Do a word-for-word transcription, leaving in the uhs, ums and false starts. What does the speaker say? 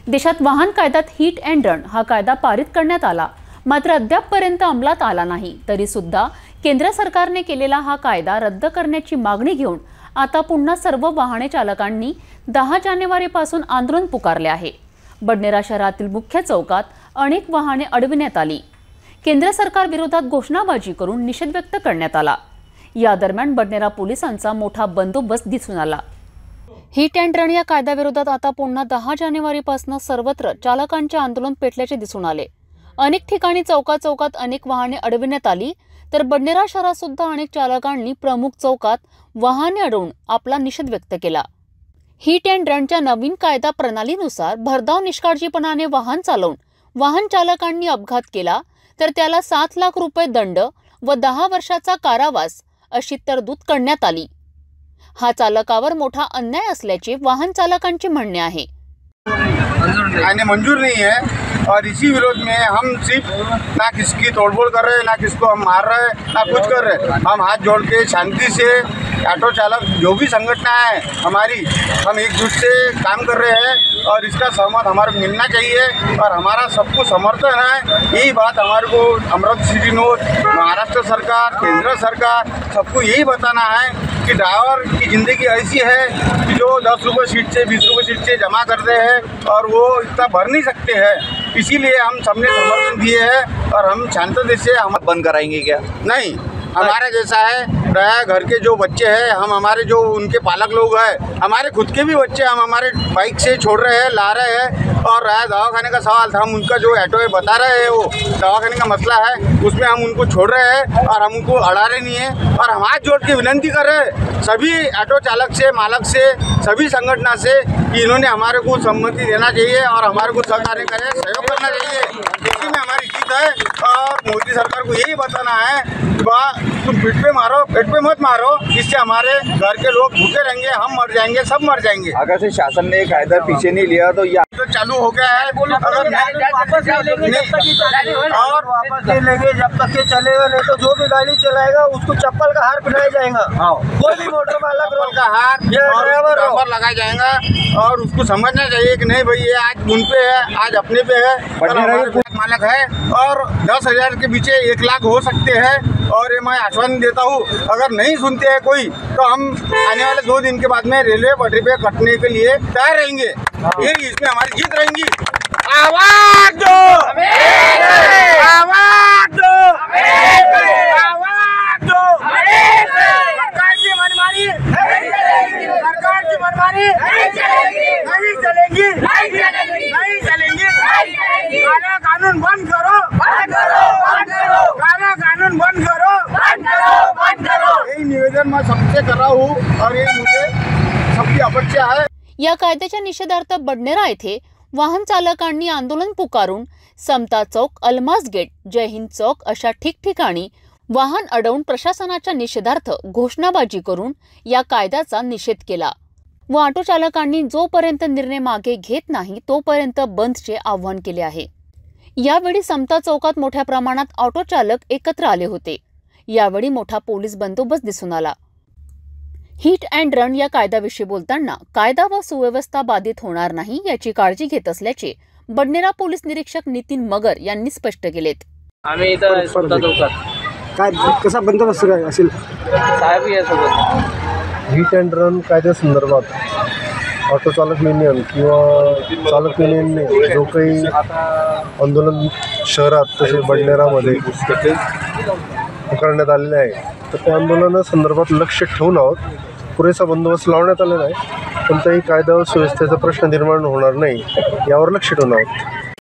देशात वाहन कायद्यात हिट अँड रन हा कायदा पारित करण्यात आला, मात्र अद्यापपर्यंत अंमलात आला नाही। तरी सुद्धा केंद्र सरकारने केलेला हा कायदा रद्द करण्याची मागणी घेऊन आता पुन्हा सर्व वाहने चालकांनी दहा जानेवारी पासून आंदोलन पुकारले आहे। बडनेरा शहरातील मुख्य चौकात अनेक वाहने अडविण्यात आली। केंद्र सरकार विरोधात घोषणाबाजी करून निषेध व्यक्त करण्यात आला। या दरम्यान बडनेरा पोलिसांचा मोठा बंदोबस्त दिसून आला। हिट अँड रन या कायद्याविरोधात आता पुन्हा दहा जानेवारी पासून सर्वत्र चालकांचे आंदोलन पेटल्याचे दिसून आले। अनेक ठिकाणी चौका चौकात अनेक वाहने अडविण्यात आली, तर बडनेरा शहरात सुद्धा अनेक चालकांनी प्रमुख चौकात वाहने अडवून आपला निषेध व्यक्त केला। हिट अँड रनच्या नवीन कायदा प्रणालीनुसार भरधाव निष्काळजीपणाने वाहन चालवून वाहन चालकांनी अपघात केला तर त्याला सात लाख रुपये दंड व दहा वर्षाचा कारावास अशी तरतूद करण्यात आली। हा चालकावर मोठा अन्याय असल्याचे वाहन चालकांचे म्हणणे आहे। आने मंजूर नहीं है और इसी विरोध में हम सिर्फ ना किसकी तोड़फोड़ कर रहे हैं, ना किसको हम मार रहे हैं, ना कुछ कर रहे हैं। हम हाथ जोड़ के शांति से ऑटो चालक जो भी संगठन है हमारी, हम एकजुट से काम कर रहे हैं और इसका सहमत हमारे को मिलना चाहिए और हमारा सबको समर्थन है। यही बात हमारे को अमृत सिटी नोट, महाराष्ट्र सरकार, केंद्र सरकार सबको यही बताना है कि ड्राइवर की ज़िंदगी ऐसी है कि जो दस रुपये सीट से बीस रुपये सीट से जमा करते हैं और वो इतना भर नहीं सकते हैं। इसीलिए हम सबने समर्थन दिए हैं और हम शांति से हम बंद कराएंगे क्या? नहीं, हमारा जैसा है घर के जो बच्चे हैं, हम हमारे जो उनके पालक लोग हैं, हमारे खुद के भी बच्चे हम हमारे बाइक से छोड़ रहे हैं, ला रहे हैं। और रहा दवाखाने का सवाल था, हम उनका जो ऑटो है बता रहे हैं, वो दवाखाने का मसला है, उसमें हम उनको छोड़ रहे हैं और हम उनको अड़ा रहे नहीं है। और हम हाथ जोड़ के विनती कर रहे हैं सभी ऑटो चालक से, मालक से, सभी संगठन से कि इन्होंने हमारे को सम्मति देना चाहिए और हमारे को सहकार्य करें, सहयोग करना चाहिए। इसी में हमारी जीत है और मोदी सरकार को यही बताना है कि वाह तुम पेट पे मारो, पेट पे मत मारो, इससे हमारे घर के लोग भूखे रहेंगे, हम मर जाएंगे, सब मर जाएंगे। अगर से शासन ने कायदा पीछे नहीं लिया तो ये तो चालू हो गया है। अगर वापस नहीं लेंगे जब तक ये और वापस नहीं लेंगे जब तक ये चलेगा नहीं तो जो भी गाड़ी चलाएगा उसको चप्पल का हार पहनाया जाएगा। कोई भी मोटर वाला चप्पल का हार और रबर लगाया जाएगा और उसको समझना चाहिए कि नहीं भाई ये आज उन पे है, आज अपने पे है, मालक है और दस हजार के पीछे एक लाख हो सकते हैं। और ये मैं आश्वासन देता हूँ, अगर नहीं सुनते हैं कोई तो हम आने वाले दो दिन के बाद में रेलवे पटरी पे कटने के लिए तैयार रहेंगे। ये इसमें हमारी जीत रहेंगी। आवाज दो, आवाज दो, आवाज दो। सरकार की मनमानी, सरकार की मनमानी नहीं चलेगी, नहीं चलेगी, नहीं चलेगी। काला कानून बंद करो, बंद करो, बंद करो, काला कानून बंद करो, बंद करो, बंद करो। यही निवेदन मैं सबसे कर रहा हूँ और ये मुझे सबकी अपेक्षा है। या कायद्याच्या निषेधार्थ बडनेरा येथे वाहन चालकांनी आंदोलन पुकारून समता चौक, अल्मास गेट, जय हिंद चौक अशा ठिकठिकाणी वाहन अडवून प्रशासनाच्या निषेधार्थ घोषणाबाजी करून या कायद्याचा निषेध केला व ऑटो चालकांनी जोपर्यंत निर्णय मागे घेत नाही तोपर्यंत बंदचे आवाहन केले आहे। यावेळी समता चौकात मोठ्या प्रमाणात ऑटो चालक एकत्र आले होते। यावेळी मोठा पोलीस बंदोबस्त दिसून आला। हिट अँड रन या कायद्याविषयी बोलताना कायदा व सुव्यवस्था बाधित होणार नाही याची काळजी घेत असल्याचे बडनेरा पोलीस निरीक्षक नितीन मगर यांनी स्पष्ट केलेत। आम्ही इथं समता चौकात काय कसा बंदोबस्त असेल साहेब यासोबत हिट अँड रन कायद्यासंदर्भात ऑटो चालक युनियन किंवा चालक युनियनने जो काही आंदोलन शहरात तसे बडनेरामध्ये करण्यात आलेले आहे तर त्या आंदोलनासंदर्भात लक्ष ठेवून आहोत। पुरेसा बंदोबस्त लावण्यात आलेला आहे, कोणताही कायदा व सुव्यवस्थेचा प्रश्न निर्माण होणार नाही यावर लक्ष ठेवून आहोत।